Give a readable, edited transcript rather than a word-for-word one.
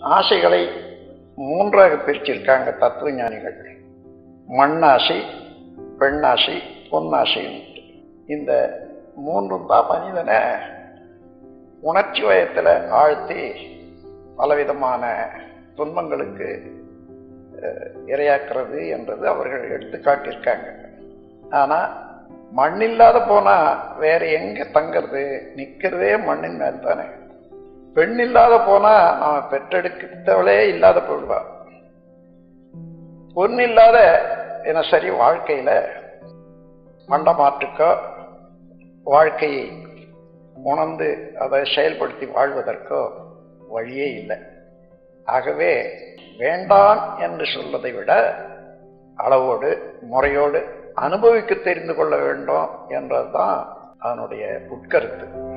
ஆசைகளை மூன்றாக பிரிச்சிருக்காங்க தத்துவ ஞானிகள். மண்ணாசை, பெண்ணாசை, பொன்னாசை. இந்த மூன்றும் தான் மனிதனை உணர்ச்சி வயத்தில் ஆழ்த்தி பலவிதமான துன்பங்களுக்கு இரையாக்குறது என்றது அவர்கள் எடுத்து காட்டியிருக்காங்க. ஆனால் மண் இல்லாத போனால் வேற எங்கே தங்கிறது? நிற்கிறதே மண்ணின் மேல் தானே. பெண் இல்லாத போனால் நாம் பெற்றெடுக்கிறவளே இல்லாத போயிடுவா. பொன் இல்லாத தினசரி வாழ்க்கையில் மண்டமாற்றுக்கோ வாழ்க்கையை உணர்ந்து அதை செயல்படுத்தி வாழ்வதற்கோ வழியே இல்லை. ஆகவே வேண்டாம் என்று சொல்வதை விட அளவோடு முறையோடு அனுபவிக்க தெரிந்து கொள்ள வேண்டும் என்றதுதான் அதனுடைய உட்கருத்து.